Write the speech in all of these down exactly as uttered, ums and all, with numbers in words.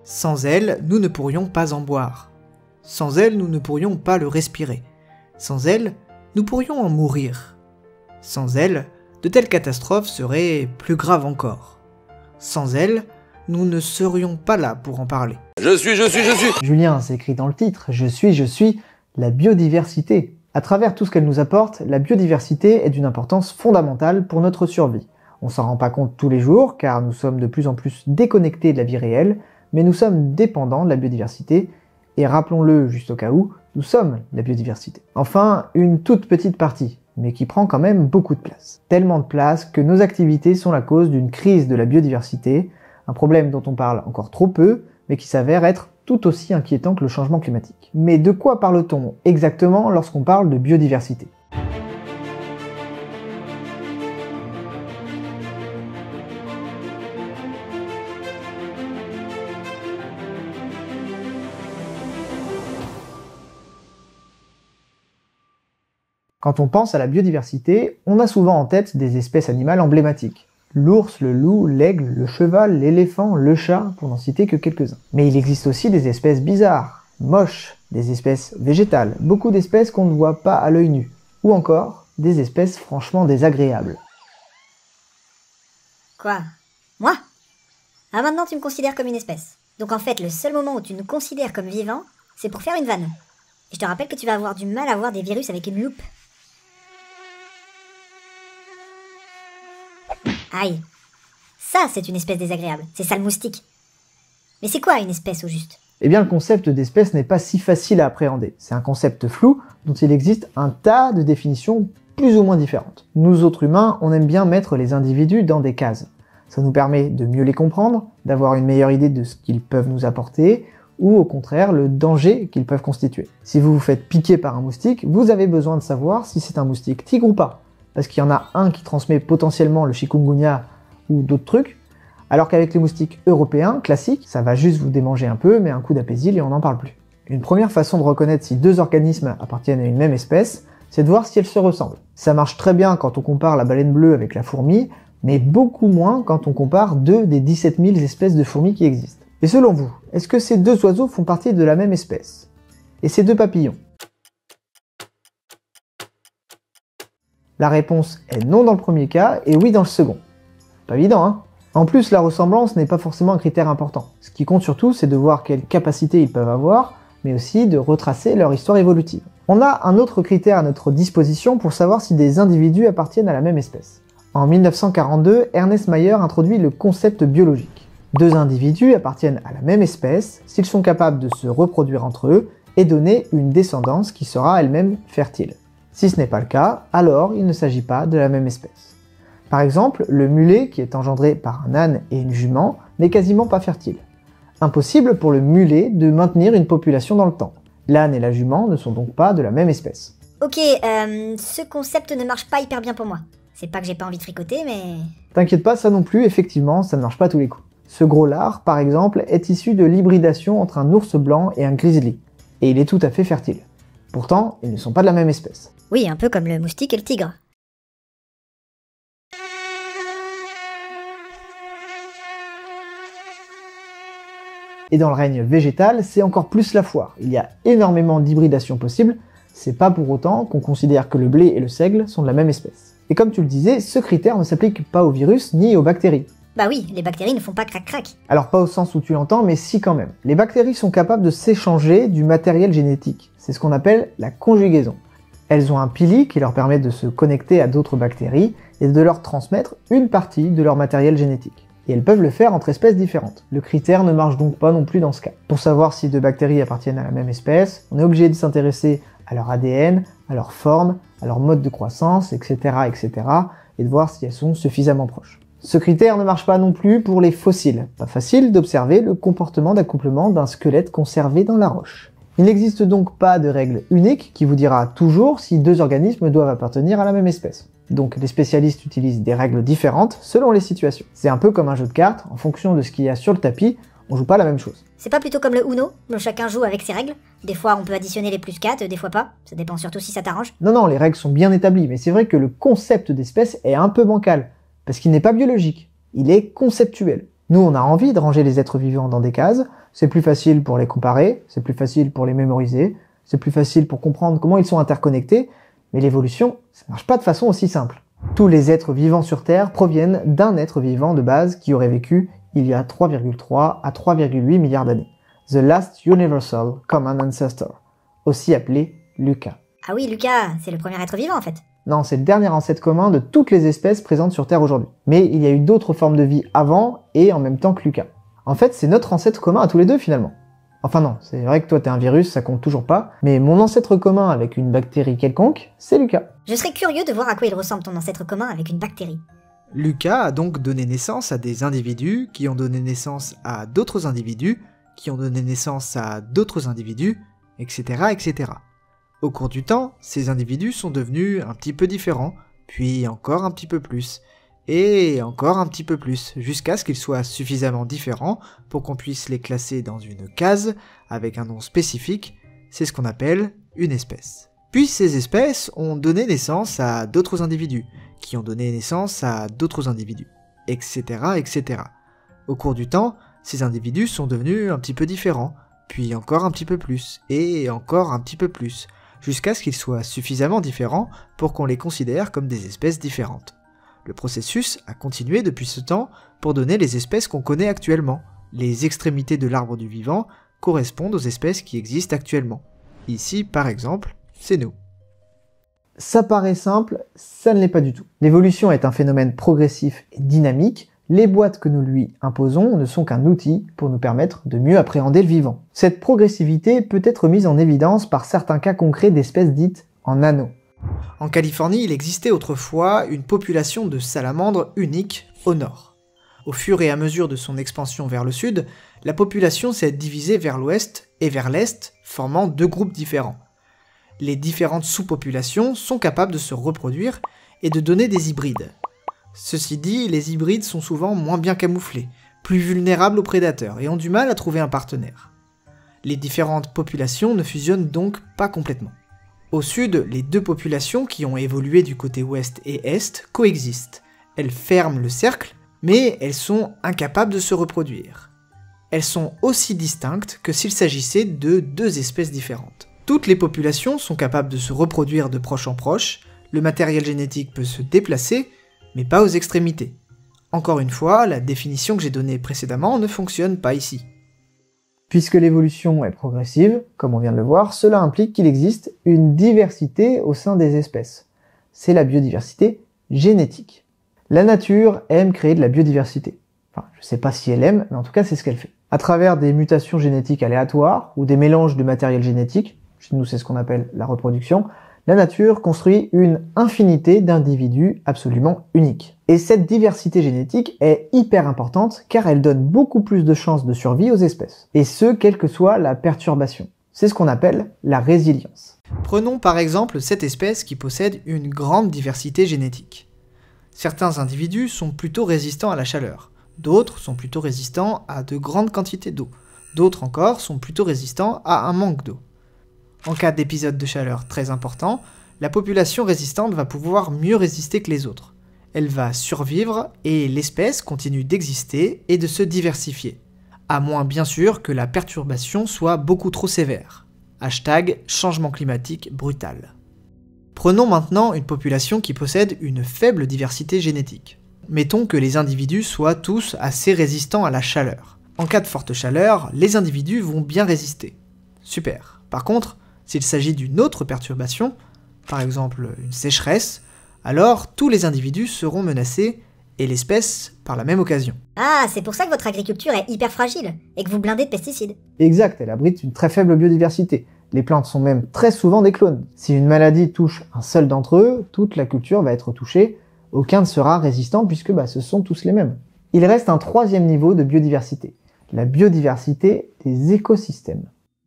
Sans elle, nous ne pourrions pas en boire. Sans elle, nous ne pourrions pas le respirer. Sans elle, nous pourrions en mourir. Sans elle, de telles catastrophes seraient plus graves encore. Sans elle, nous ne serions pas là pour en parler. Je suis, je suis, je suis Julien, c'est écrit dans le titre, je suis, je suis, la biodiversité. À travers tout ce qu'elle nous apporte, la biodiversité est d'une importance fondamentale pour notre survie. On s'en rend pas compte tous les jours, car nous sommes de plus en plus déconnectés de la vie réelle, mais nous sommes dépendants de la biodiversité, et rappelons-le juste au cas où, nous sommes la biodiversité. Enfin, une toute petite partie, mais qui prend quand même beaucoup de place. Tellement de place que nos activités sont la cause d'une crise de la biodiversité, un problème dont on parle encore trop peu, mais qui s'avère être tout aussi inquiétant que le changement climatique. Mais de quoi parle-t-on exactement lorsqu'on parle de biodiversité ? Quand on pense à la biodiversité, on a souvent en tête des espèces animales emblématiques. L'ours, le loup, l'aigle, le cheval, l'éléphant, le chat, pour n'en citer que quelques-uns. Mais il existe aussi des espèces bizarres, moches, des espèces végétales, beaucoup d'espèces qu'on ne voit pas à l'œil nu, ou encore des espèces franchement désagréables. Quoi? Moi? Ah, maintenant tu me considères comme une espèce. Donc en fait, le seul moment où tu nous considères comme vivant, c'est pour faire une vanne. Et je te rappelle que tu vas avoir du mal à voir des virus avec une loupe. Aïe. Ça, c'est une espèce désagréable. C'est ça le moustique. Mais c'est quoi une espèce au juste? Eh bien, le concept d'espèce n'est pas si facile à appréhender. C'est un concept flou dont il existe un tas de définitions plus ou moins différentes. Nous autres humains, on aime bien mettre les individus dans des cases. Ça nous permet de mieux les comprendre, d'avoir une meilleure idée de ce qu'ils peuvent nous apporter, ou au contraire le danger qu'ils peuvent constituer. Si vous vous faites piquer par un moustique, vous avez besoin de savoir si c'est un moustique tigre ou pas. Parce qu'il y en a un qui transmet potentiellement le chikungunya ou d'autres trucs, alors qu'avec les moustiques européens, classiques, ça va juste vous démanger un peu, mais un coup d'apésil et on n'en parle plus. Une première façon de reconnaître si deux organismes appartiennent à une même espèce, c'est de voir si elles se ressemblent. Ça marche très bien quand on compare la baleine bleue avec la fourmi, mais beaucoup moins quand on compare deux des dix-sept mille espèces de fourmis qui existent. Et selon vous, est-ce que ces deux oiseaux font partie de la même espèce? Et ces deux papillons? La réponse est non dans le premier cas et oui dans le second. Pas évident, hein? En plus, la ressemblance n'est pas forcément un critère important. Ce qui compte surtout, c'est de voir quelles capacités ils peuvent avoir, mais aussi de retracer leur histoire évolutive. On a un autre critère à notre disposition pour savoir si des individus appartiennent à la même espèce. En mille neuf cent quarante-deux, Ernest Mayr introduit le concept biologique. Deux individus appartiennent à la même espèce s'ils sont capables de se reproduire entre eux et donner une descendance qui sera elle-même fertile. Si ce n'est pas le cas, alors il ne s'agit pas de la même espèce. Par exemple, le mulet qui est engendré par un âne et une jument n'est quasiment pas fertile. Impossible pour le mulet de maintenir une population dans le temps. L'âne et la jument ne sont donc pas de la même espèce. Ok, euh, ce concept ne marche pas hyper bien pour moi. C'est pas que j'ai pas envie de tricoter, mais... T'inquiète pas, ça non plus, effectivement, ça ne marche pas à tous les coups. Ce gros lard, par exemple, est issu de l'hybridation entre un ours blanc et un grizzly, et il est tout à fait fertile. Pourtant, ils ne sont pas de la même espèce. Oui, un peu comme le moustique et le tigre. Et dans le règne végétal, c'est encore plus la foire. Il y a énormément d'hybridation possible, c'est pas pour autant qu'on considère que le blé et le seigle sont de la même espèce. Et comme tu le disais, ce critère ne s'applique pas aux virus ni aux bactéries. Bah oui, les bactéries ne font pas crac-crac. Alors pas au sens où tu l'entends, mais si quand même. Les bactéries sont capables de s'échanger du matériel génétique. C'est ce qu'on appelle la conjugaison. Elles ont un pili qui leur permet de se connecter à d'autres bactéries et de leur transmettre une partie de leur matériel génétique. Et elles peuvent le faire entre espèces différentes. Le critère ne marche donc pas non plus dans ce cas. Pour savoir si deux bactéries appartiennent à la même espèce, on est obligé de s'intéresser à leur A D N, à leur forme, à leur mode de croissance, et cetera, et cetera, et de voir si elles sont suffisamment proches. Ce critère ne marche pas non plus pour les fossiles. Pas facile d'observer le comportement d'accouplement d'un squelette conservé dans la roche. Il n'existe donc pas de règle unique qui vous dira toujours si deux organismes doivent appartenir à la même espèce. Donc les spécialistes utilisent des règles différentes selon les situations. C'est un peu comme un jeu de cartes, en fonction de ce qu'il y a sur le tapis, on joue pas la même chose. C'est pas plutôt comme le Uno, où chacun joue avec ses règles? Des fois on peut additionner les plus quatre, des fois pas. Ça dépend surtout si ça t'arrange. Non, non, les règles sont bien établies, mais c'est vrai que le concept d'espèce est un peu bancal, parce qu'il n'est pas biologique, il est conceptuel. Nous, on a envie de ranger les êtres vivants dans des cases, c'est plus facile pour les comparer, c'est plus facile pour les mémoriser, c'est plus facile pour comprendre comment ils sont interconnectés, mais l'évolution, ça marche pas de façon aussi simple. Tous les êtres vivants sur Terre proviennent d'un être vivant de base qui aurait vécu il y a trois virgule trois à trois virgule huit milliards d'années. The Last Universal Common Ancestor, aussi appelé Lucas. Ah oui, Lucas, c'est le premier être vivant en fait. Non, c'est le dernier ancêtre commun de toutes les espèces présentes sur Terre aujourd'hui. Mais il y a eu d'autres formes de vie avant et en même temps que Lucas. En fait, c'est notre ancêtre commun à tous les deux finalement. Enfin non, c'est vrai que toi t'es un virus, ça compte toujours pas, mais mon ancêtre commun avec une bactérie quelconque, c'est Lucas. Je serais curieux de voir à quoi il ressemble ton ancêtre commun avec une bactérie. Lucas a donc donné naissance à des individus qui ont donné naissance à d'autres individus, qui ont donné naissance à d'autres individus, et cetera, et cetera. Au cours du temps, ces individus sont devenus un petit peu différents, puis encore un petit peu plus, et encore un petit peu plus, jusqu'à ce qu'ils soient suffisamment différents pour qu'on puisse les classer dans une case avec un nom spécifique, c'est ce qu'on appelle une espèce. Puis ces espèces ont donné naissance à d'autres individus, qui ont donné naissance à d'autres individus, et cetera, et cetera. Au cours du temps, ces individus sont devenus un petit peu différents, puis encore un petit peu plus, et encore un petit peu plus, jusqu'à ce qu'ils soient suffisamment différents pour qu'on les considère comme des espèces différentes. Le processus a continué depuis ce temps pour donner les espèces qu'on connaît actuellement. Les extrémités de l'arbre du vivant correspondent aux espèces qui existent actuellement. Ici, par exemple, c'est nous. Ça paraît simple, ça ne l'est pas du tout. L'évolution est un phénomène progressif et dynamique. Les boîtes que nous lui imposons ne sont qu'un outil pour nous permettre de mieux appréhender le vivant. Cette progressivité peut être mise en évidence par certains cas concrets d'espèces dites en anneaux. En Californie, il existait autrefois une population de salamandres unique au nord. Au fur et à mesure de son expansion vers le sud, la population s'est divisée vers l'ouest et vers l'est, formant deux groupes différents. Les différentes sous-populations sont capables de se reproduire et de donner des hybrides. Ceci dit, les hybrides sont souvent moins bien camouflés, plus vulnérables aux prédateurs et ont du mal à trouver un partenaire. Les différentes populations ne fusionnent donc pas complètement. Au sud, les deux populations qui ont évolué du côté ouest et est coexistent. Elles ferment le cercle, mais elles sont incapables de se reproduire. Elles sont aussi distinctes que s'il s'agissait de deux espèces différentes. Toutes les populations sont capables de se reproduire de proche en proche, le matériel génétique peut se déplacer, mais pas aux extrémités. Encore une fois, la définition que j'ai donnée précédemment ne fonctionne pas ici. Puisque l'évolution est progressive, comme on vient de le voir, cela implique qu'il existe une diversité au sein des espèces. C'est la biodiversité génétique. La nature aime créer de la biodiversité. Enfin, je sais pas si elle aime, mais en tout cas c'est ce qu'elle fait. À travers des mutations génétiques aléatoires, ou des mélanges de matériel génétique, chez nous c'est ce qu'on appelle la reproduction, la nature construit une infinité d'individus absolument uniques. Et cette diversité génétique est hyper importante car elle donne beaucoup plus de chances de survie aux espèces. Et ce, quelle que soit la perturbation. C'est ce qu'on appelle la résilience. Prenons par exemple cette espèce qui possède une grande diversité génétique. Certains individus sont plutôt résistants à la chaleur, d'autres sont plutôt résistants à de grandes quantités d'eau, d'autres encore sont plutôt résistants à un manque d'eau. En cas d'épisode de chaleur très important, la population résistante va pouvoir mieux résister que les autres. Elle va survivre et l'espèce continue d'exister et de se diversifier. À moins bien sûr que la perturbation soit beaucoup trop sévère. Hashtag changement climatique brutal. Prenons maintenant une population qui possède une faible diversité génétique. Mettons que les individus soient tous assez résistants à la chaleur. En cas de forte chaleur, les individus vont bien résister. Super. Par contre, s'il s'agit d'une autre perturbation, par exemple une sécheresse, alors tous les individus seront menacés et l'espèce par la même occasion. Ah, c'est pour ça que votre agriculture est hyper fragile et que vous blindez de pesticides. Exact, elle abrite une très faible biodiversité. Les plantes sont même très souvent des clones. Si une maladie touche un seul d'entre eux, toute la culture va être touchée. Aucun ne sera résistant puisque bah, ce sont tous les mêmes. Il reste un troisième niveau de biodiversité, la biodiversité des écosystèmes.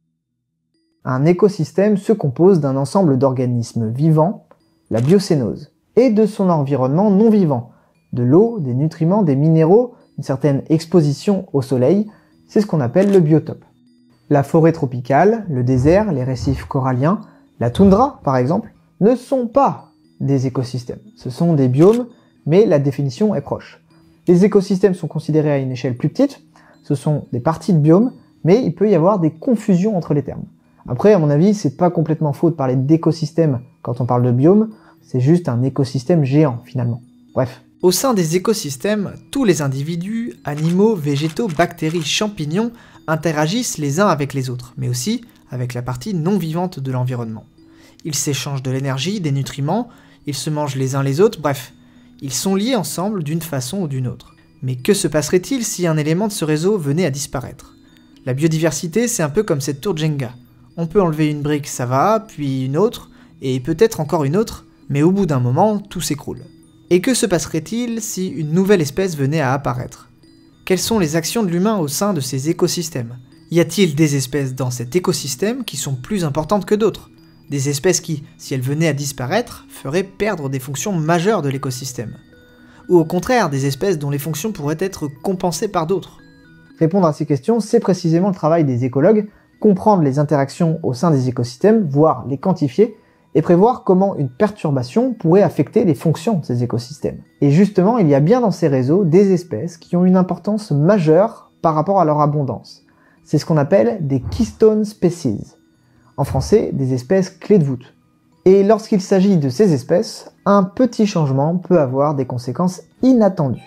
Un écosystème se compose d'un ensemble d'organismes vivants, la biocénose, et de son environnement non vivant, de l'eau, des nutriments, des minéraux, une certaine exposition au soleil, c'est ce qu'on appelle le biotope. La forêt tropicale, le désert, les récifs coralliens, la toundra par exemple, ne sont pas des écosystèmes. Ce sont des biomes, mais la définition est proche. Les écosystèmes sont considérés à une échelle plus petite, ce sont des parties de biomes, mais il peut y avoir des confusions entre les termes. Après, à mon avis, c'est pas complètement faux de parler d'écosystème quand on parle de biome, c'est juste un écosystème géant finalement. Bref. Au sein des écosystèmes, tous les individus, animaux, végétaux, bactéries, champignons interagissent les uns avec les autres, mais aussi avec la partie non vivante de l'environnement. Ils s'échangent de l'énergie, des nutriments, ils se mangent les uns les autres, bref, ils sont liés ensemble d'une façon ou d'une autre. Mais que se passerait-il si un élément de ce réseau venait à disparaître? La biodiversité, c'est un peu comme cette tour Jenga. On peut enlever une brique, ça va, puis une autre, et peut-être encore une autre, mais au bout d'un moment, tout s'écroule. Et que se passerait-il si une nouvelle espèce venait à apparaître? Quelles sont les actions de l'humain au sein de ces écosystèmes? Y a-t-il des espèces dans cet écosystème qui sont plus importantes que d'autres? Des espèces qui, si elles venaient à disparaître, feraient perdre des fonctions majeures de l'écosystème? Ou au contraire, des espèces dont les fonctions pourraient être compensées par d'autres? Répondre à ces questions, c'est précisément le travail des écologues, comprendre les interactions au sein des écosystèmes, voire les quantifier, et prévoir comment une perturbation pourrait affecter les fonctions de ces écosystèmes. Et justement, il y a bien dans ces réseaux des espèces qui ont une importance majeure par rapport à leur abondance. C'est ce qu'on appelle des keystone species. En français, des espèces clés de voûte. Et lorsqu'il s'agit de ces espèces, un petit changement peut avoir des conséquences inattendues.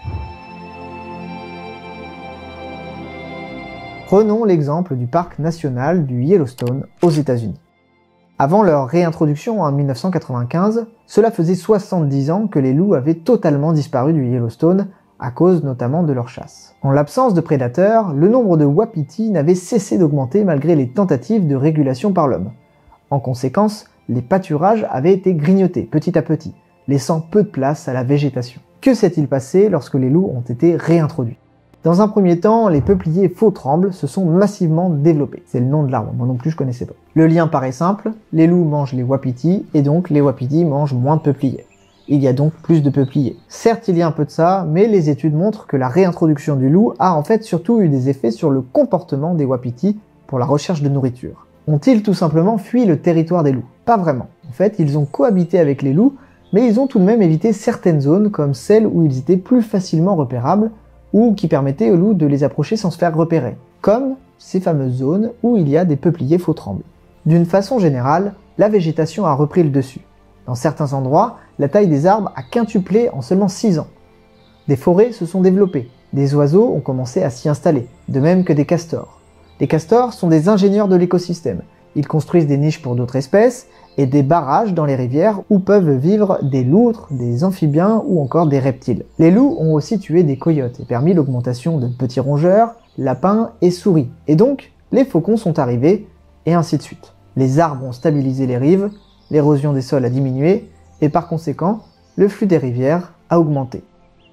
Prenons l'exemple du parc national du Yellowstone aux États-Unis. Avant leur réintroduction en mille neuf cent quatre-vingt-quinze, cela faisait soixante-dix ans que les loups avaient totalement disparu du Yellowstone, à cause notamment de leur chasse. En l'absence de prédateurs, le nombre de wapitis n'avait cessé d'augmenter malgré les tentatives de régulation par l'homme. En conséquence, les pâturages avaient été grignotés petit à petit, laissant peu de place à la végétation. Que s'est-il passé lorsque les loups ont été réintroduits? Dans un premier temps, les peupliers faux-trembles se sont massivement développés. C'est le nom de l'arbre, moi non plus je connaissais pas. Le lien paraît simple, les loups mangent les wapitis, et donc les wapitis mangent moins de peupliers. Il y a donc plus de peupliers. Certes, il y a un peu de ça, mais les études montrent que la réintroduction du loup a en fait surtout eu des effets sur le comportement des wapitis pour la recherche de nourriture. Ont-ils tout simplement fui le territoire des loups? Pas vraiment. En fait, ils ont cohabité avec les loups, mais ils ont tout de même évité certaines zones comme celles où ils étaient plus facilement repérables, ou qui permettaient aux loups de les approcher sans se faire repérer, comme ces fameuses zones où il y a des peupliers faux-trembles. D'une façon générale, la végétation a repris le dessus. Dans certains endroits, la taille des arbres a quintuplé en seulement six ans. Des forêts se sont développées, des oiseaux ont commencé à s'y installer, de même que des castors. Les castors sont des ingénieurs de l'écosystème. Ils construisent des niches pour d'autres espèces, et des barrages dans les rivières où peuvent vivre des loutres, des amphibiens ou encore des reptiles. Les loups ont aussi tué des coyotes et permis l'augmentation de petits rongeurs, lapins et souris. Et donc, les faucons sont arrivés, et ainsi de suite. Les arbres ont stabilisé les rives, l'érosion des sols a diminué, et par conséquent, le flux des rivières a augmenté.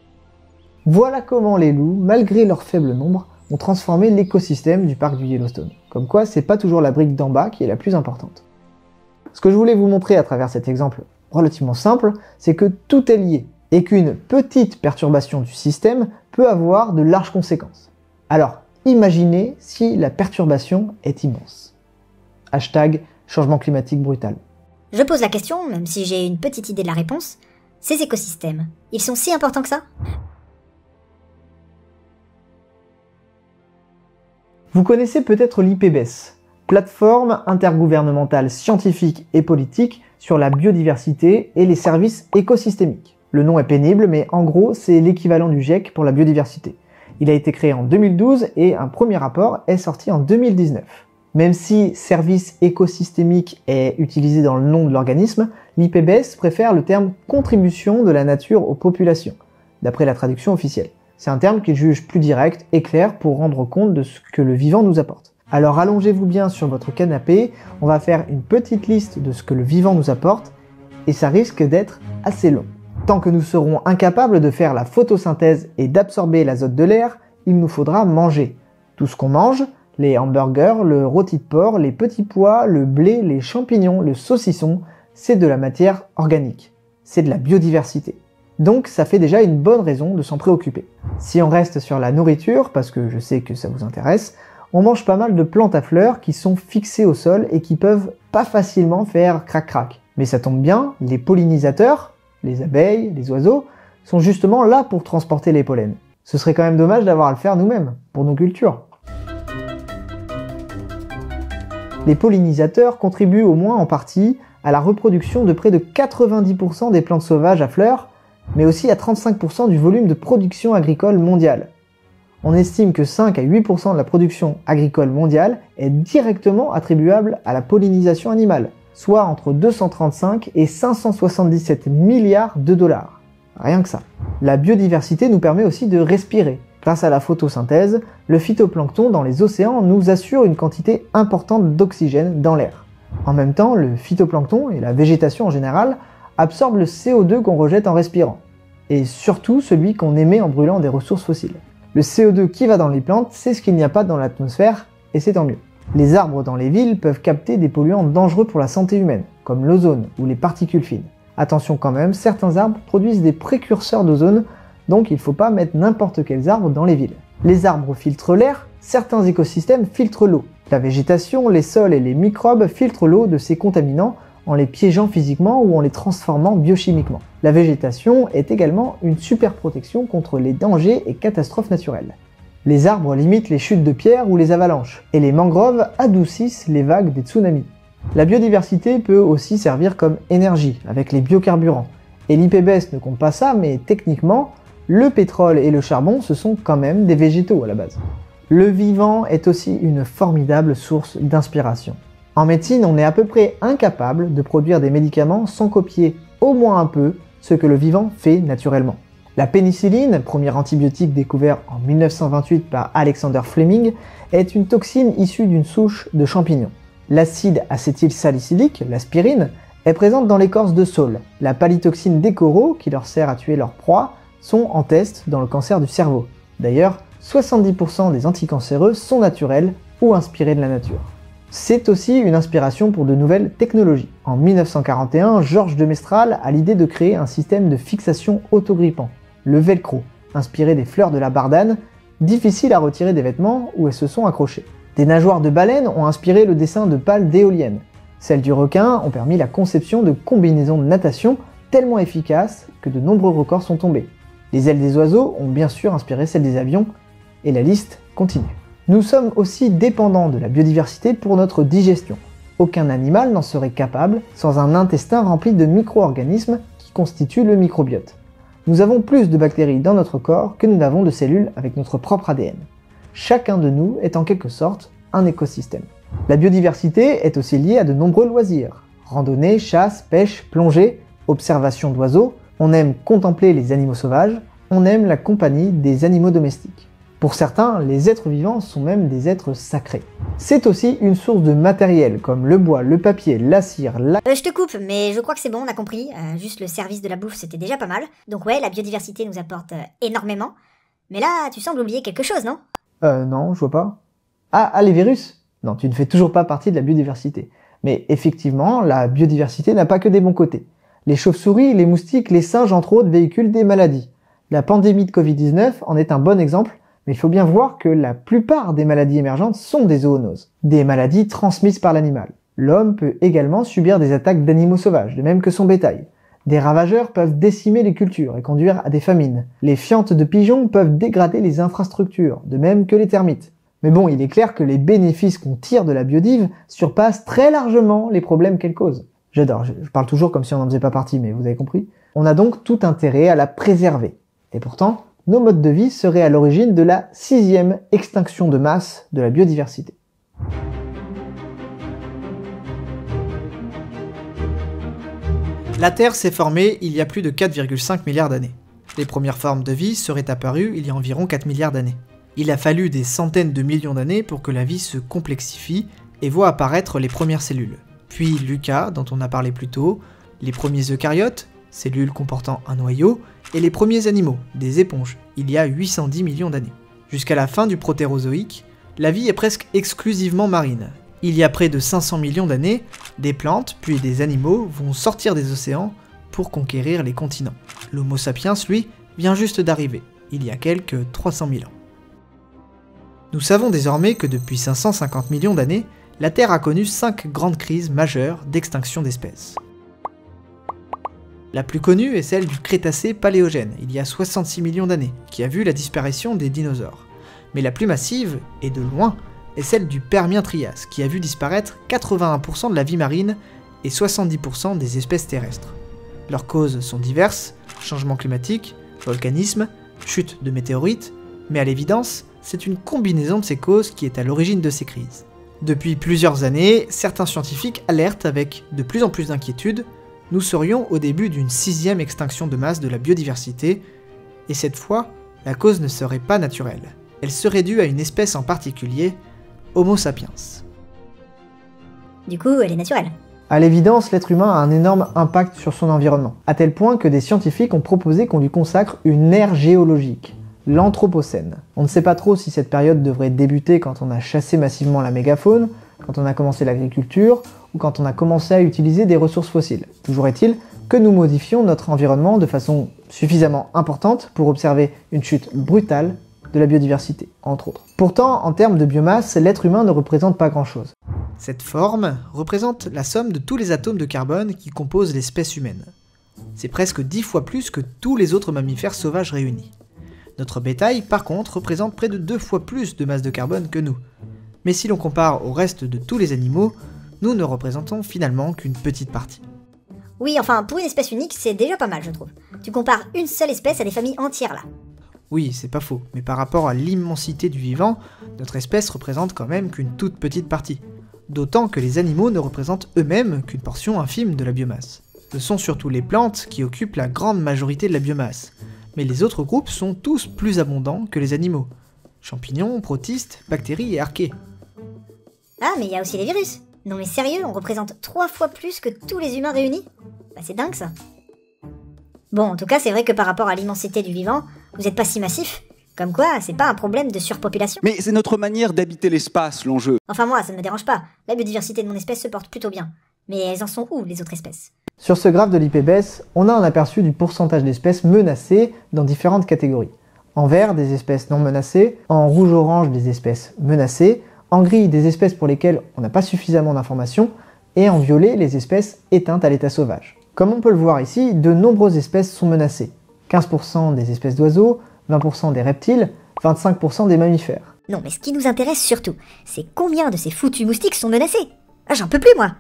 Voilà comment les loups, malgré leur faible nombre, ont transformé l'écosystème du parc du Yellowstone. Comme quoi, c'est pas toujours la brique d'en bas qui est la plus importante. Ce que je voulais vous montrer à travers cet exemple relativement simple, c'est que tout est lié, et qu'une petite perturbation du système peut avoir de larges conséquences. Alors, imaginez si la perturbation est immense. Hashtag changement climatique brutal. Je pose la question, même si j'ai une petite idée de la réponse. Ces écosystèmes, ils sont si importants que ça? Vous connaissez peut-être l'I P B E S, plateforme intergouvernementale scientifique et politique sur la biodiversité et les services écosystémiques. Le nom est pénible, mais en gros, c'est l'équivalent du GIEC pour la biodiversité. Il a été créé en deux mille douze et un premier rapport est sorti en deux mille dix-neuf. Même si service écosystémique est utilisé dans le nom de l'organisme, l'I P B E S préfère le terme contribution de la nature aux populations, d'après la traduction officielle. C'est un terme qu'il juge plus direct et clair pour rendre compte de ce que le vivant nous apporte. Alors allongez-vous bien sur votre canapé, on va faire une petite liste de ce que le vivant nous apporte, et ça risque d'être assez long. Tant que nous serons incapables de faire la photosynthèse et d'absorber l'azote de l'air, il nous faudra manger. Tout ce qu'on mange, les hamburgers, le rôti de porc, les petits pois, le blé, les champignons, le saucisson, c'est de la matière organique. C'est de la biodiversité. Donc ça fait déjà une bonne raison de s'en préoccuper. Si on reste sur la nourriture, parce que je sais que ça vous intéresse, on mange pas mal de plantes à fleurs qui sont fixées au sol et qui peuvent pas facilement faire crac-crac. Mais ça tombe bien, les pollinisateurs, les abeilles, les oiseaux, sont justement là pour transporter les pollens. Ce serait quand même dommage d'avoir à le faire nous-mêmes, pour nos cultures. Les pollinisateurs contribuent au moins en partie à la reproduction de près de quatre-vingt-dix pour cent des plantes sauvages à fleurs, mais aussi à trente-cinq pour cent du volume de production agricole mondiale. On estime que cinq à huit pour cent de la production agricole mondiale est directement attribuable à la pollinisation animale, soit entre deux cent trente-cinq et cinq cent soixante-dix-sept milliards de dollars. Rien que ça. La biodiversité nous permet aussi de respirer. Grâce à la photosynthèse, le phytoplancton dans les océans nous assure une quantité importante d'oxygène dans l'air. En même temps, le phytoplancton et la végétation en général absorbent le C O deux qu'on rejette en respirant, et surtout celui qu'on émet en brûlant des ressources fossiles. Le C O deux qui va dans les plantes, c'est ce qu'il n'y a pas dans l'atmosphère, et c'est tant mieux. Les arbres dans les villes peuvent capter des polluants dangereux pour la santé humaine, comme l'ozone ou les particules fines. Attention quand même, certains arbres produisent des précurseurs d'ozone, donc il ne faut pas mettre n'importe quels arbres dans les villes. Les arbres filtrent l'air, certains écosystèmes filtrent l'eau. La végétation, les sols et les microbes filtrent l'eau de ces contaminants en les piégeant physiquement ou en les transformant biochimiquement. La végétation est également une super protection contre les dangers et catastrophes naturelles. Les arbres limitent les chutes de pierres ou les avalanches, et les mangroves adoucissent les vagues des tsunamis. La biodiversité peut aussi servir comme énergie, avec les biocarburants. Et l'I P B E S ne compte pas ça, mais techniquement, le pétrole et le charbon, ce sont quand même des végétaux à la base. Le vivant est aussi une formidable source d'inspiration. En médecine, on est à peu près incapable de produire des médicaments sans copier au moins un peu ce que le vivant fait naturellement. La pénicilline, premier antibiotique découvert en mille neuf cent vingt-huit par Alexander Fleming, est une toxine issue d'une souche de champignons. L'acide acétylsalicylique, l'aspirine, est présente dans l'écorce de saule. La palytoxine des coraux, qui leur sert à tuer leur proie, sont en test dans le cancer du cerveau. D'ailleurs, soixante-dix pour cent des anticancéreux sont naturels ou inspirés de la nature. C'est aussi une inspiration pour de nouvelles technologies. En mille neuf cent quarante et un, Georges de Mestral a l'idée de créer un système de fixation autogrippant, le velcro, inspiré des fleurs de la bardane, difficile à retirer des vêtements où elles se sont accrochées. Des nageoires de baleines ont inspiré le dessin de pales d'éoliennes. Celles du requin ont permis la conception de combinaisons de natation tellement efficaces que de nombreux records sont tombés. Les ailes des oiseaux ont bien sûr inspiré celles des avions, et la liste continue. Nous sommes aussi dépendants de la biodiversité pour notre digestion. Aucun animal n'en serait capable sans un intestin rempli de micro-organismes qui constituent le microbiote. Nous avons plus de bactéries dans notre corps que nous n'avons de cellules avec notre propre A D N. Chacun de nous est en quelque sorte un écosystème. La biodiversité est aussi liée à de nombreux loisirs. Randonnée, chasse, pêche, plongée, observation d'oiseaux. On aime contempler les animaux sauvages, on aime la compagnie des animaux domestiques. Pour certains, les êtres vivants sont même des êtres sacrés. C'est aussi une source de matériel comme le bois, le papier, la cire, la... Euh, je te coupe, mais je crois que c'est bon, on a compris. Euh, juste le service de la bouffe, c'était déjà pas mal. Donc ouais, la biodiversité nous apporte euh, énormément. Mais là, tu sembles oublier quelque chose, non? Euh, non, je vois pas. Ah, ah, les virus? Non, tu ne fais toujours pas partie de la biodiversité. Mais effectivement, la biodiversité n'a pas que des bons côtés. Les chauves-souris, les moustiques, les singes, entre autres, véhiculent des maladies. La pandémie de covid dix-neuf en est un bon exemple, mais il faut bien voir que la plupart des maladies émergentes sont des zoonoses, des maladies transmises par l'animal. L'homme peut également subir des attaques d'animaux sauvages, de même que son bétail. Des ravageurs peuvent décimer les cultures et conduire à des famines. Les fientes de pigeons peuvent dégrader les infrastructures, de même que les termites. Mais bon, il est clair que les bénéfices qu'on tire de la biodive surpassent très largement les problèmes qu'elle cause. J'adore, je parle toujours comme si on n'en faisait pas partie, mais vous avez compris. On a donc tout intérêt à la préserver. Et pourtant, nos modes de vie seraient à l'origine de la sixième extinction de masse de la biodiversité. La Terre s'est formée il y a plus de quatre virgule cinq milliards d'années. Les premières formes de vie seraient apparues il y a environ quatre milliards d'années. Il a fallu des centaines de millions d'années pour que la vie se complexifie et voit apparaître les premières cellules. Puis l'euca, dont on a parlé plus tôt, les premiers eucaryotes, cellules comportant un noyau, et les premiers animaux, des éponges, il y a huit cent dix millions d'années. Jusqu'à la fin du protérozoïque, la vie est presque exclusivement marine. Il y a près de cinq cents millions d'années, des plantes puis des animaux vont sortir des océans pour conquérir les continents. L'Homo sapiens, lui, vient juste d'arriver, il y a quelques trois cent mille ans. Nous savons désormais que depuis cinq cent cinquante millions d'années, la Terre a connu cinq grandes crises majeures d'extinction d'espèces. La plus connue est celle du Crétacé paléogène, il y a soixante-six millions d'années, qui a vu la disparition des dinosaures. Mais la plus massive, et de loin, est celle du Permien-Trias, qui a vu disparaître quatre-vingt-un pour cent de la vie marine et soixante-dix pour cent des espèces terrestres. Leurs causes sont diverses, changement climatique, volcanisme, chute de météorites, mais à l'évidence, c'est une combinaison de ces causes qui est à l'origine de ces crises. Depuis plusieurs années, certains scientifiques alertent avec de plus en plus d'inquiétude. Nous serions au début d'une sixième extinction de masse de la biodiversité, et cette fois, la cause ne serait pas naturelle. Elle serait due à une espèce en particulier, Homo sapiens. Du coup, elle est naturelle. À l'évidence, l'être humain a un énorme impact sur son environnement, à tel point que des scientifiques ont proposé qu'on lui consacre une ère géologique, l'Anthropocène. On ne sait pas trop si cette période devrait débuter quand on a chassé massivement la mégafaune, quand on a commencé l'agriculture, ou quand on a commencé à utiliser des ressources fossiles. Toujours est-il que nous modifions notre environnement de façon suffisamment importante pour observer une chute brutale de la biodiversité, entre autres. Pourtant, en termes de biomasse, l'être humain ne représente pas grand-chose. Cette forme représente la somme de tous les atomes de carbone qui composent l'espèce humaine. C'est presque dix fois plus que tous les autres mammifères sauvages réunis. Notre bétail, par contre, représente près de deux fois plus de masse de carbone que nous. Mais si l'on compare au reste de tous les animaux, nous ne représentons finalement qu'une petite partie. Oui, enfin, pour une espèce unique, c'est déjà pas mal, je trouve. Tu compares une seule espèce à des familles entières, là. Oui, c'est pas faux, mais par rapport à l'immensité du vivant, notre espèce représente quand même qu'une toute petite partie. D'autant que les animaux ne représentent eux-mêmes qu'une portion infime de la biomasse. Ce sont surtout les plantes qui occupent la grande majorité de la biomasse, mais les autres groupes sont tous plus abondants que les animaux. Champignons, protistes, bactéries et archées. Ah, mais il y a aussi les virus. Non mais sérieux, on représente trois fois plus que tous les humains réunis? Bah c'est dingue ça. Bon, en tout cas, c'est vrai que par rapport à l'immensité du vivant, vous êtes pas si massif. Comme quoi, c'est pas un problème de surpopulation. Mais c'est notre manière d'habiter l'espace, l'enjeu. Enfin moi, ça ne me dérange pas. La biodiversité de mon espèce se porte plutôt bien. Mais elles en sont où, les autres espèces? Sur ce graphe de l'I P B E S, on a un aperçu du pourcentage d'espèces menacées dans différentes catégories. En vert, des espèces non menacées, en rouge-orange, des espèces menacées, en gris, des espèces pour lesquelles on n'a pas suffisamment d'informations, et en violet, les espèces éteintes à l'état sauvage. Comme on peut le voir ici, de nombreuses espèces sont menacées. quinze pour cent des espèces d'oiseaux, vingt pour cent des reptiles, vingt-cinq pour cent des mammifères. Non mais ce qui nous intéresse surtout, c'est combien de ces foutus moustiques sont menacés. Ah, j'en peux plus moi.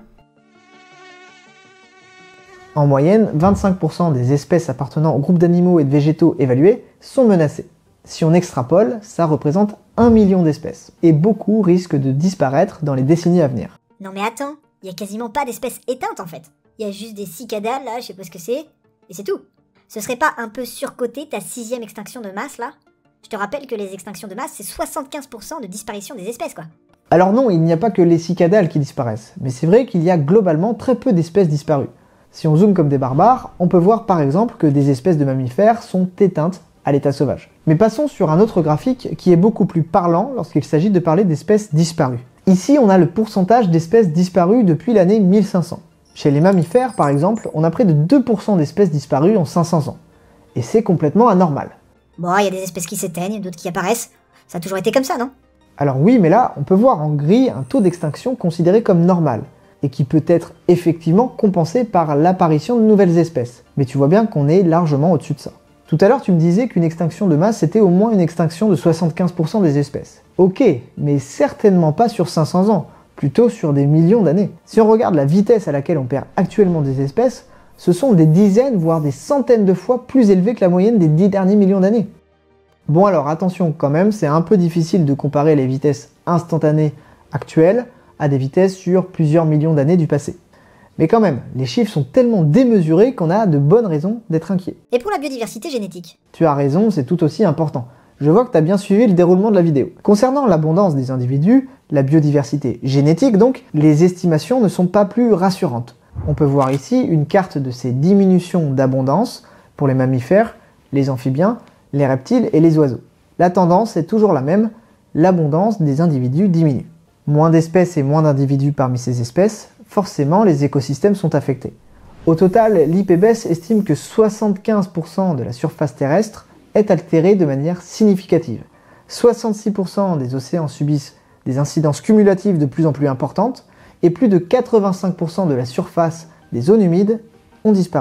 En moyenne, vingt-cinq pour cent des espèces appartenant au groupe d'animaux et de végétaux évalués sont menacées. Si on extrapole, ça représente un million d'espèces. Et beaucoup risquent de disparaître dans les décennies à venir. Non mais attends, il y a quasiment pas d'espèces éteintes en fait. Il y a juste des cicadales là, je sais pas ce que c'est, et c'est tout. Ce serait pas un peu surcoté ta sixième extinction de masse là? Je te rappelle que les extinctions de masse, c'est soixante-quinze pour cent de disparition des espèces quoi. Alors non, il n'y a pas que les cicadales qui disparaissent, mais c'est vrai qu'il y a globalement très peu d'espèces disparues. Si on zoome comme des barbares, on peut voir par exemple que des espèces de mammifères sont éteintes à l'état sauvage. Mais passons sur un autre graphique qui est beaucoup plus parlant lorsqu'il s'agit de parler d'espèces disparues. Ici, on a le pourcentage d'espèces disparues depuis l'année mille cinq cents. Chez les mammifères, par exemple, on a près de deux pour cent d'espèces disparues en cinq cents ans. Et c'est complètement anormal. Bon, il y a des espèces qui s'éteignent, d'autres qui apparaissent. Ça a toujours été comme ça, non? Alors oui, mais là, on peut voir en gris un taux d'extinction considéré comme normal, et qui peut être effectivement compensé par l'apparition de nouvelles espèces. Mais tu vois bien qu'on est largement au-dessus de ça. Tout à l'heure, tu me disais qu'une extinction de masse, c'était au moins une extinction de soixante-quinze pour cent des espèces. Ok, mais certainement pas sur cinq cents ans, plutôt sur des millions d'années. Si on regarde la vitesse à laquelle on perd actuellement des espèces, ce sont des dizaines, voire des centaines de fois plus élevés que la moyenne des dix derniers millions d'années. Bon alors attention quand même, c'est un peu difficile de comparer les vitesses instantanées actuelles à des vitesses sur plusieurs millions d'années du passé. Mais quand même, les chiffres sont tellement démesurés qu'on a de bonnes raisons d'être inquiet. Et pour la biodiversité génétique? Tu as raison, c'est tout aussi important. Je vois que tu as bien suivi le déroulement de la vidéo. Concernant l'abondance des individus, la biodiversité génétique donc, les estimations ne sont pas plus rassurantes. On peut voir ici une carte de ces diminutions d'abondance pour les mammifères, les amphibiens, les reptiles et les oiseaux. La tendance est toujours la même, l'abondance des individus diminue. Moins d'espèces et moins d'individus parmi ces espèces, forcément les écosystèmes sont affectés. Au total, l'I P B E S estime que soixante-quinze pour cent de la surface terrestre est altérée de manière significative. soixante-six pour cent des océans subissent des incidences cumulatives de plus en plus importantes et plus de quatre-vingt-cinq pour cent de la surface des zones humides ont disparu.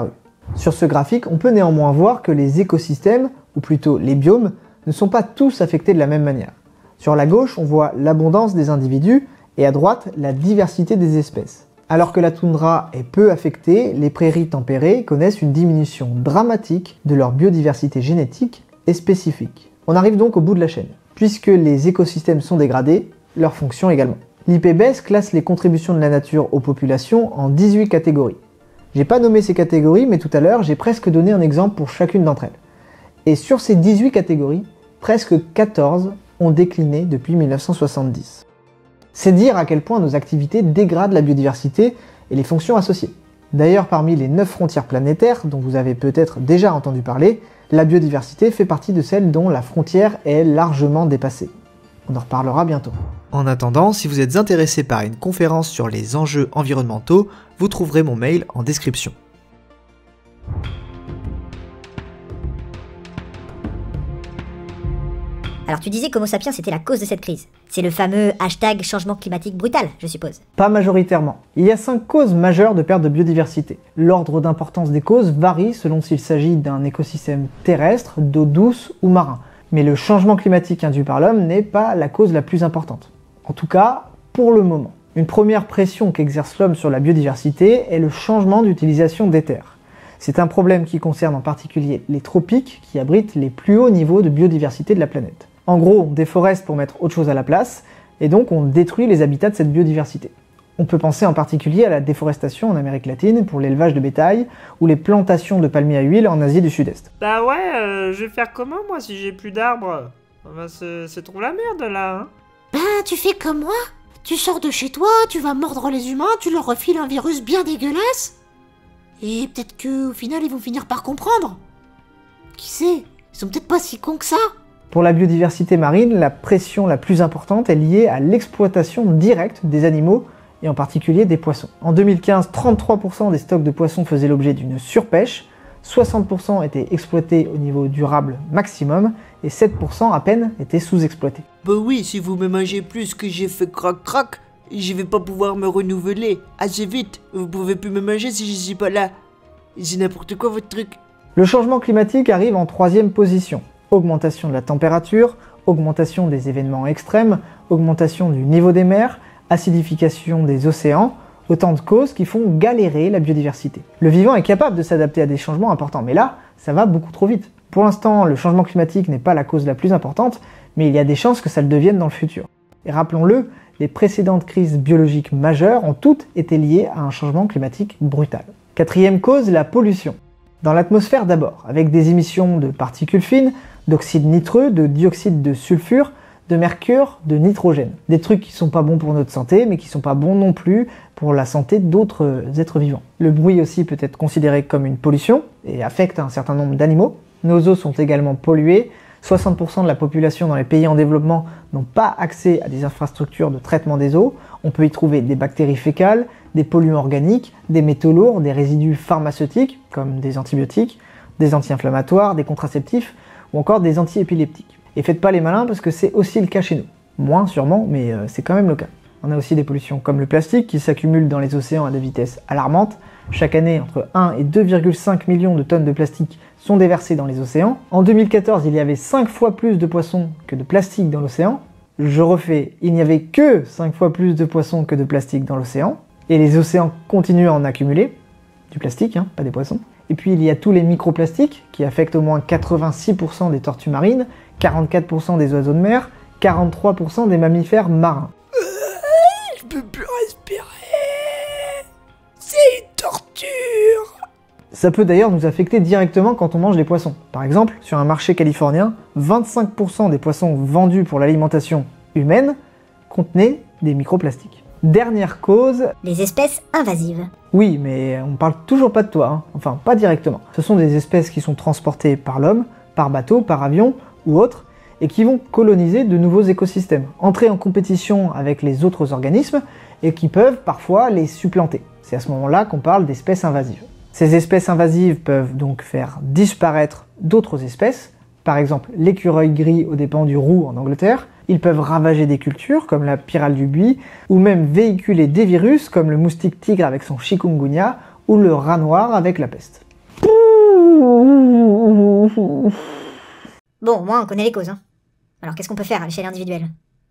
Sur ce graphique, on peut néanmoins voir que les écosystèmes, ou plutôt les biomes, ne sont pas tous affectés de la même manière. Sur la gauche, on voit l'abondance des individus, et à droite, la diversité des espèces. Alors que la toundra est peu affectée, les prairies tempérées connaissent une diminution dramatique de leur biodiversité génétique et spécifique. On arrive donc au bout de la chaîne. Puisque les écosystèmes sont dégradés, leur fonction également. L'I P B E S classe les contributions de la nature aux populations en dix-huit catégories. J'ai pas nommé ces catégories, mais tout à l'heure, j'ai presque donné un exemple pour chacune d'entre elles. Et sur ces dix-huit catégories, presque quatorze ont décliné depuis mille neuf cent soixante-dix. C'est dire à quel point nos activités dégradent la biodiversité et les fonctions associées. D'ailleurs, parmi les neuf frontières planétaires, dont vous avez peut-être déjà entendu parler, la biodiversité fait partie de celles dont la frontière est largement dépassée. On en reparlera bientôt. En attendant, si vous êtes intéressé par une conférence sur les enjeux environnementaux, vous trouverez mon mail en description. Alors tu disais qu'Homo sapiens c'était la cause de cette crise. C'est le fameux hashtag changement climatique brutal, je suppose. Pas majoritairement. Il y a cinq causes majeures de perte de biodiversité. L'ordre d'importance des causes varie selon s'il s'agit d'un écosystème terrestre, d'eau douce ou marin. Mais le changement climatique induit par l'homme n'est pas la cause la plus importante. En tout cas, pour le moment. Une première pression qu'exerce l'homme sur la biodiversité est le changement d'utilisation des terres. C'est un problème qui concerne en particulier les tropiques qui abritent les plus hauts niveaux de biodiversité de la planète. En gros, on déforeste pour mettre autre chose à la place, et donc on détruit les habitats de cette biodiversité. On peut penser en particulier à la déforestation en Amérique latine pour l'élevage de bétail, ou les plantations de palmiers à huile en Asie du Sud-Est. Bah ouais, euh, je vais faire comment moi si j'ai plus d'arbres? Bah c'est trop la merde là, hein. Ben, tu fais comme moi. Tu sors de chez toi, tu vas mordre les humains, tu leur refiles un virus bien dégueulasse. Et peut-être que au final ils vont finir par comprendre. Qui sait, ils sont peut-être pas si cons que ça. Pour la biodiversité marine, la pression la plus importante est liée à l'exploitation directe des animaux, et en particulier des poissons. En deux mille quinze, trente-trois pour cent des stocks de poissons faisaient l'objet d'une surpêche, soixante pour cent étaient exploités au niveau durable maximum, et sept pour cent à peine étaient sous-exploités. Bah oui, si vous me mangez plus que j'ai fait crac-crac, je vais pas pouvoir me renouveler assez vite. Vous pouvez plus me manger si je suis pas là. C'est n'importe quoi votre truc. Le changement climatique arrive en troisième position. Augmentation de la température, augmentation des événements extrêmes, augmentation du niveau des mers, acidification des océans, autant de causes qui font galérer la biodiversité. Le vivant est capable de s'adapter à des changements importants, mais là, ça va beaucoup trop vite. Pour l'instant, le changement climatique n'est pas la cause la plus importante, mais il y a des chances que ça le devienne dans le futur. Et rappelons-le, les précédentes crises biologiques majeures ont toutes été liées à un changement climatique brutal. Quatrième cause, la pollution. Dans l'atmosphère d'abord, avec des émissions de particules fines, d'oxyde nitreux, de dioxyde de sulfure, de mercure, de nitrogène. Des trucs qui sont pas bons pour notre santé, mais qui sont pas bons non plus pour la santé d'autres êtres vivants. Le bruit aussi peut être considéré comme une pollution, et affecte un certain nombre d'animaux. Nos eaux sont également polluées, soixante pour cent de la population dans les pays en développement n'ont pas accès à des infrastructures de traitement des eaux. On peut y trouver des bactéries fécales, des polluants organiques, des métaux lourds, des résidus pharmaceutiques, comme des antibiotiques, des anti-inflammatoires, des contraceptifs, ou encore des antiépileptiques. Et faites pas les malins parce que c'est aussi le cas chez nous. Moins sûrement, mais euh, c'est quand même le cas. On a aussi des pollutions comme le plastique qui s'accumule dans les océans à des vitesses alarmantes. Chaque année, entre un et deux virgule cinq millions de tonnes de plastique sont déversées dans les océans. En deux mille quatorze, il y avait cinq fois plus de poissons que de plastique dans l'océan. Je refais, il n'y avait que cinq fois plus de poissons que de plastique dans l'océan. Et les océans continuent à en accumuler. Du plastique, hein, pas des poissons. Et puis il y a tous les microplastiques qui affectent au moins quatre-vingt-six pour cent des tortues marines, quarante-quatre pour cent des oiseaux de mer, quarante-trois pour cent des mammifères marins. Je peux plus respirer. C'est une torture. Ça peut d'ailleurs nous affecter directement quand on mange des poissons. Par exemple, sur un marché californien, vingt-cinq pour cent des poissons vendus pour l'alimentation humaine contenaient des microplastiques. Dernière cause... Les espèces invasives. Oui, mais on parle toujours pas de toi, hein. Enfin pas directement. Ce sont des espèces qui sont transportées par l'homme, par bateau, par avion ou autre, et qui vont coloniser de nouveaux écosystèmes, entrer en compétition avec les autres organismes, et qui peuvent parfois les supplanter. C'est à ce moment-là qu'on parle d'espèces invasives. Ces espèces invasives peuvent donc faire disparaître d'autres espèces, par exemple l'écureuil gris aux dépens du roux en Angleterre. Ils peuvent ravager des cultures comme la pyrale du buis, ou même véhiculer des virus comme le moustique tigre avec son chikungunya, ou le rat noir avec la peste. Pouh, Bon, au moins on connaît les causes, hein. Alors qu'est-ce qu'on peut faire à l'échelle individuelle?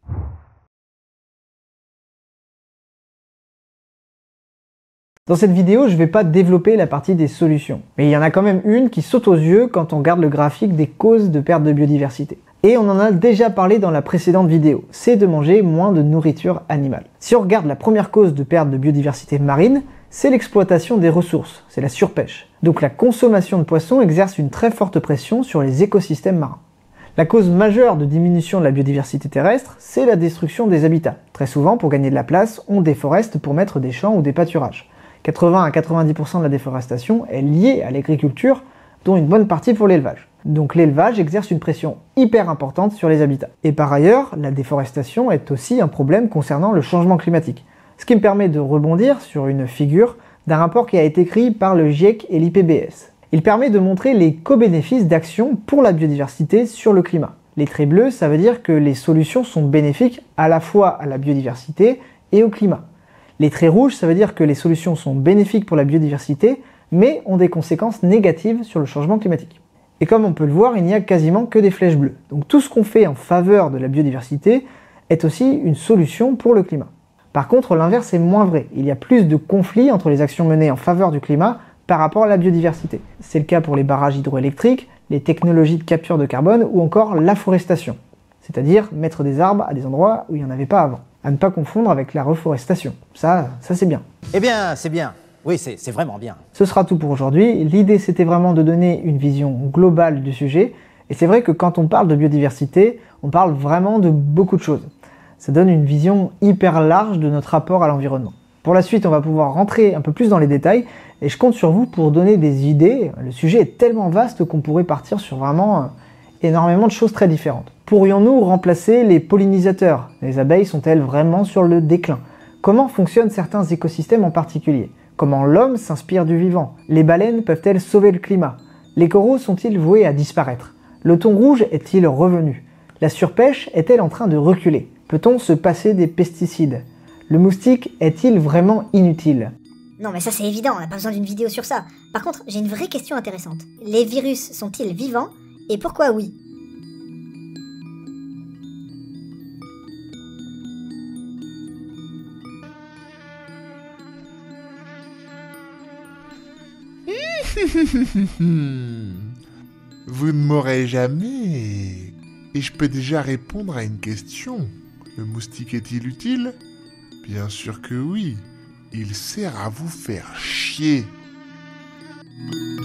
Dans cette vidéo, je ne vais pas développer la partie des solutions, mais il y en a quand même une qui saute aux yeux quand on regarde le graphique des causes de perte de biodiversité. Et on en a déjà parlé dans la précédente vidéo, c'est de manger moins de nourriture animale. Si on regarde la première cause de perte de biodiversité marine, c'est l'exploitation des ressources, c'est la surpêche. Donc la consommation de poissons exerce une très forte pression sur les écosystèmes marins. La cause majeure de diminution de la biodiversité terrestre, c'est la destruction des habitats. Très souvent, pour gagner de la place, on déforeste pour mettre des champs ou des pâturages. quatre-vingts à quatre-vingt-dix pour cent de la déforestation est liée à l'agriculture, dont une bonne partie pour l'élevage. Donc l'élevage exerce une pression hyper importante sur les habitats. Et par ailleurs, la déforestation est aussi un problème concernant le changement climatique. Ce qui me permet de rebondir sur une figure d'un rapport qui a été écrit par le GIEC et l'I P B S. Il permet de montrer les co-bénéfices d'actions pour la biodiversité sur le climat. Les traits bleus, ça veut dire que les solutions sont bénéfiques à la fois à la biodiversité et au climat. Les traits rouges, ça veut dire que les solutions sont bénéfiques pour la biodiversité, mais ont des conséquences négatives sur le changement climatique. Et comme on peut le voir, il n'y a quasiment que des flèches bleues. Donc tout ce qu'on fait en faveur de la biodiversité est aussi une solution pour le climat. Par contre, l'inverse est moins vrai. Il y a plus de conflits entre les actions menées en faveur du climat par rapport à la biodiversité. C'est le cas pour les barrages hydroélectriques, les technologies de capture de carbone ou encore l'afforestation, c'est-à-dire mettre des arbres à des endroits où il n'y en avait pas avant. À ne pas confondre avec la reforestation. Ça, ça c'est bien. Eh bien, c'est bien. Oui, c'est vraiment bien. Ce sera tout pour aujourd'hui. L'idée, c'était vraiment de donner une vision globale du sujet. Et c'est vrai que quand on parle de biodiversité, on parle vraiment de beaucoup de choses. Ça donne une vision hyper large de notre rapport à l'environnement. Pour la suite, on va pouvoir rentrer un peu plus dans les détails. Et je compte sur vous pour donner des idées. Le sujet est tellement vaste qu'on pourrait partir sur vraiment énormément de choses très différentes. Pourrions-nous remplacer les pollinisateurs? Les abeilles sont-elles vraiment sur le déclin? Comment fonctionnent certains écosystèmes en particulier? Comment l'homme s'inspire du vivant? Les baleines peuvent-elles sauver le climat? Les coraux sont-ils voués à disparaître? Le thon rouge est-il revenu? La surpêche est-elle en train de reculer? Peut-on se passer des pesticides? Le moustique est-il vraiment inutile? Non mais ça c'est évident, on n'a pas besoin d'une vidéo sur ça. Par contre, j'ai une vraie question intéressante. Les virus sont-ils vivants? Et pourquoi oui? Vous ne m'aurez jamais. Et je peux déjà répondre à une question. Le moustique est-il utile? Bien sûr que oui. Il sert à vous faire chier.